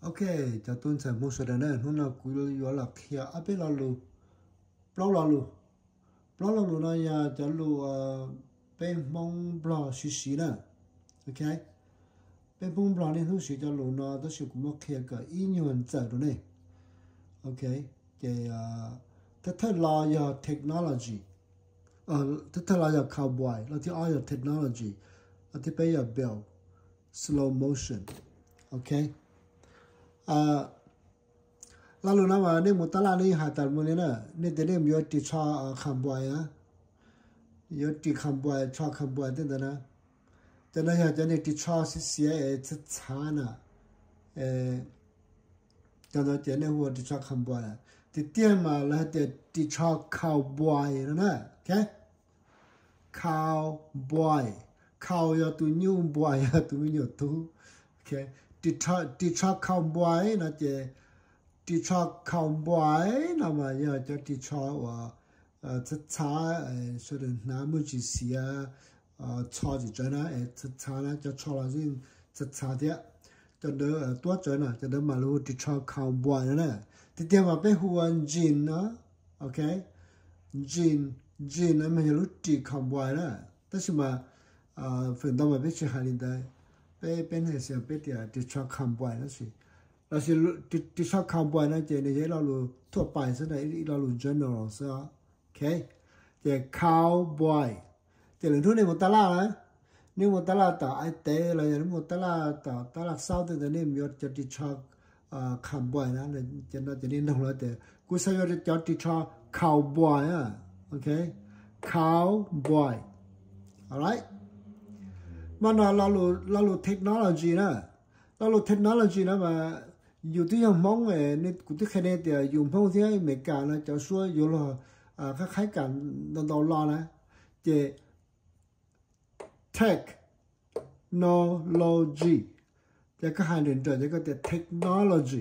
ok cho tôi sẽ mua số đàn này hôm nào cũng có là kia áp là lu bao là lu này cho lu bên mong bao xí nè ok bên mong bao này không xí cho lu nó đó sẽ cũng một kia cái ý nhuận giờ rồi này ok cái thế là giờ technology thế là giờ cowboy là thì ai giờ technology là thì bây giờ bill slow motion ok lalu nama ni mutala ni hatar mune na ni tene myo ti cha khambwa ya yo ti khambwa cha khambwa den da na tena ya tene ti cha si si e cha na tena tene wo ti cha khambwa ya ti tian ma la de ti cha cowboy na okay cowboy cow ya tu new boy ya tu new tu okay ti cha cowboy na je ti cha cowboy na mà giờ cho ti cha và chất xá số lượng nam mới chỉ xia cha chỉ cho nó chất xá nó cho cha là gì chất xá thế cho đỡ tua cho nó cho đỡ mà lu ti cha cowboy nữa thì tiền mà bé huân jean nó ok jean nó mà lu ti cowboy đó tất nhiên mà phần đông mà bé chỉ hành đây bé này sẽ bé ti cha cowboy đó gì là sự ti cha cowboy nó chỉ này là luทั่วไปซะไหนlà lu general ซะ ok จะ cowboy จะเรื่องทุกในหมดตลาดนะนี่หมดตลาดต่อไอเตะอะไรอย่างนี้หมดตลาดต่อตลาดเศร้าแต่เนี่ยมีจะติดชอบcowboy นะเนี่ยจะน่าจะนี่น้องเราแต่กูใช้จะติดชอบ cowboy อ่ะโอเค cowboy alright มันเราเทคโนโลยีนะเราเทคโนโลยีนะมาอยู่ที่ยังมองเนี่ยกูที่แค่เนี่ยแต่อยู่มองที่อเมริกานะจะช่วยอยู่ละคล้ายๆกันตอนรอนะจะ technology จะก็หาเรื่องจะก็แต่ technology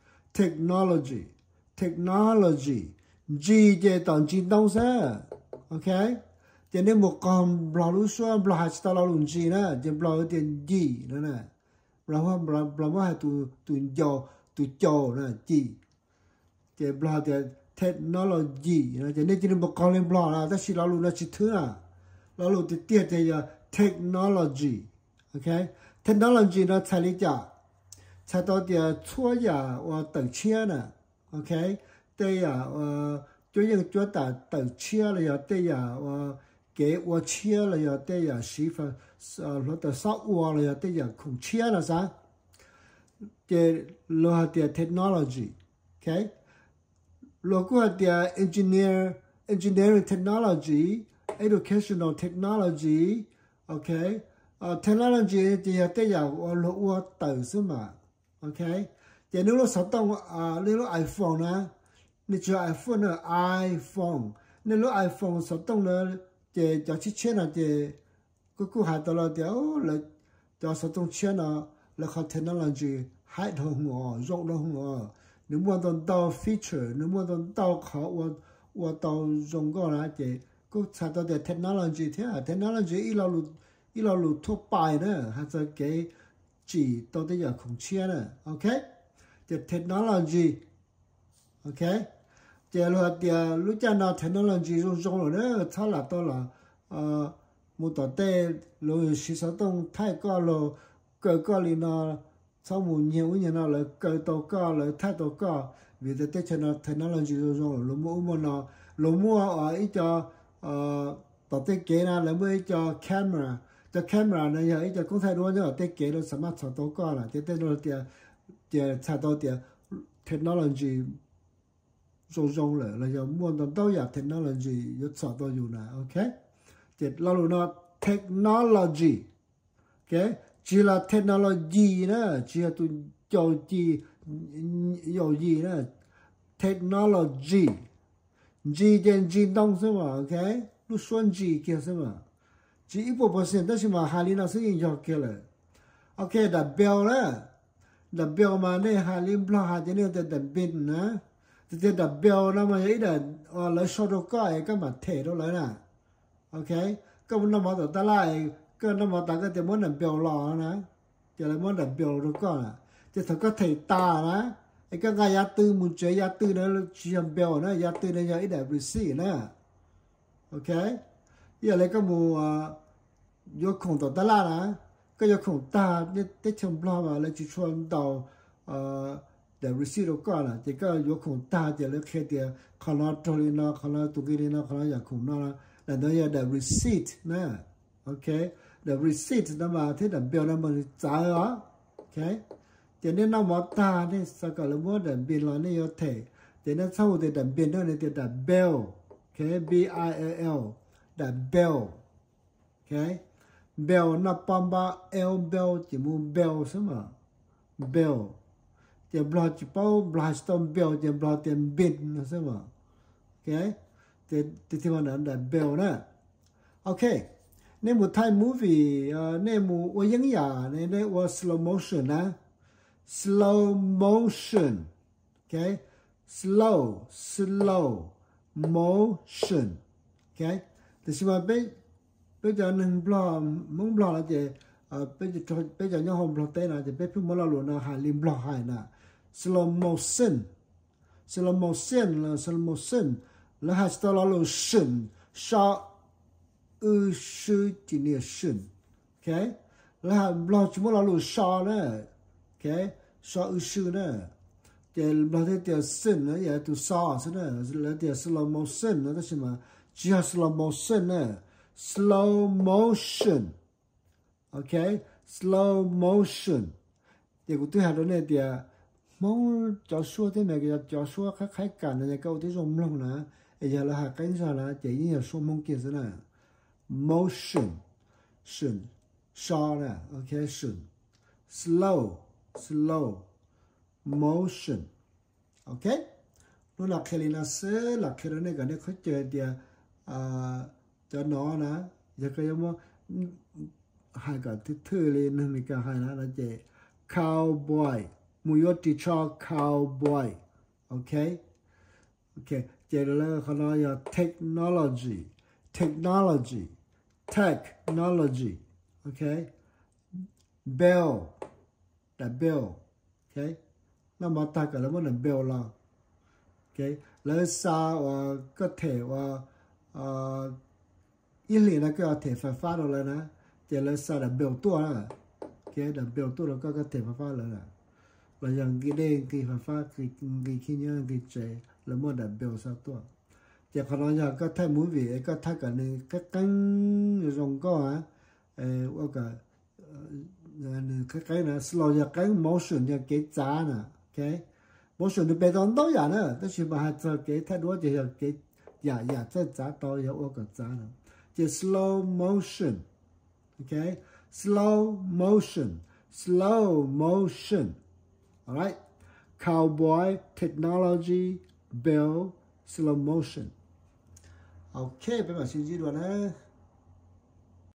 G จะตอนจีนต้องซะโอเคจะเนี่ยหมวกกอมบล็อกรู้ช่วยบล็อกหาสตาร์เราหลุนจีนะจะบล็อกเป็น G นั่นน่ะบล็อกว่าตัวโจนะ G จะบล็อกจะ technology นะจะเนี่ยจะเนี่ยหมวกกอมเล่นบล็อกนะแต่สิเราหลุนนะชิดนะเราหลุนติดเตี้ยจะ technology โอเค technology นะใช้ลิจ่าใช้ตัวเดียวช่วยอย่าว่าต่างเชื้อนะโอเคแต่อย่า就用做大等车了呀，对呀，给我车了呀，对呀，媳妇落到烧锅了呀，对呀，空车了噻，这落的 technology，OK， 落过的 engineering technology, educational technology，OK， technology 这对呀，我等是嘛 ，OK， 这你落手动你落 iPhone 呢？你做 iPhone 呢 iPhone， 你攞 iPhone 手動呢，就去簽啦，個下到啦，就手動簽啦，你靠 technology 喺度我，用到我，你冇到 feature， 你冇到考我到用過啦，個查到嘅 technology 睇下 technology 一路ทั่วไป呢，還是給字到底有空簽呢 ，OK， 就 technology。OK， 这路的路家那 technology 用了呢，差了多了，木头的路洗手动太高了，个里呢，超5年了，个多高了，太多高，为了这那 technology 用了，路木呢，路木一个到底给呢，路木一个 camera， 这 camera 呢有一个公司多呢，得给了什么超多高了，这路的差多的 technology。用了，那就摸到都有 technology 有找到有呢 ，OK？ 这老路呢 technology，OK？ 只了 technology 呢，只要都交际有意呢 ，technology，G 跟 G 动是嘛 ，OK？ 路算 G 叫什么 ？G 100%，但是嘛，哈里那是应用给了 ，OK？ 的标呢，的标嘛，那哈里不哈的那的边呢？จะดับเบลนะมาอย่างนี้เดินแล้วชดก็ไอ้ก็มาเทตรงเลยนะโอเคก็มันมาต่อตลาดก็นมาต่างก็จะมันดับเบลรอนะจะเลยมันดับเบลตรงก็นะ chỉ thằng có thể ta nè cái cái giá tư muốn chơi giá tư nó chỉ làm bèo nè giá tư này ít để receive nè ok giờ lấy cái mù vô khổng tổ ta la nè cái vô khổng ta để chấm lo mà lấy chỉ cho đầu để receive được coi là chỉ có vô khổng ta chỉ lấy khi thì khả năng trôi nó khả năng tụi kia nó khả năng giả khổng nó là nó giờ để receipt nè ok để receipt nó mà thế là bèo nó mình trả đó ok cho nên nó mà ta nên sao cả là muốn để biên là nó có thể cho nên sau thì để biên đó thì để bell ok B-I-L-L để bell ok bell nó bamba L bell chỉ muốn bell sao mà bell chỉ block chỉ bao block stone bell chỉ block tiền biên nó sao mà ok thì mà nó để bell nè ok nên một Thai movie nên một ở những nhà nên ở slow motion nè slow motion okay slow motion okay thì mà bây giờ mình muốn là gì bây giờ nhau không tên là gì bây giờ muốn là luôn là hai lim hai nè slow motion là hai style là luôn sao sư chỉ là shin okay là chỉ muốn là luôn sao nè okay sao sư nè thì là thế thì sin nè giờ tu sao nè là thì slow motion nè đó là chỉ là slow motion nè slow motion okay slow motion thì cũng tôi học đó này thì mong cho số thế này cái cho số khác khác cả này câu tiếng rộng lòng nè bây giờ là cái gì là chỉ như số mong kia thế này motion sao nè okay slow motion okay nó là khi nó sẽ là khi nó này cái này khó chơi thì cho nó nè giờ cái mà hai cái thứ lên này cái hai là chơi cowboy mùi đi cho cowboy okay chơi là họ nói là technology okay bell okay nó mà ta cái là một lần bell là okay lấy sao có thể ít liền là có thể phải phát được rồi nè chỉ lấy sao là bell tua nè okay là bell tua là có thể phải phát rồi nè là những cái đây cái phải phát cái khi nhớ cái chế là một là bell sao tua chỉ còn nói là có thay mũi vị có thay cả này các cánh rồng có à cái là slow là cái motion là cái giá nè okay motion thì bây giờ đâu vậy nữa đó chỉ mà cho cái thay đổi thì cái dạ cái giá đâu có cái giá nữa chỉ slow motion okay slow motion alright cowboy technology bell slow motion okay bây giờ xin chỉ đoạn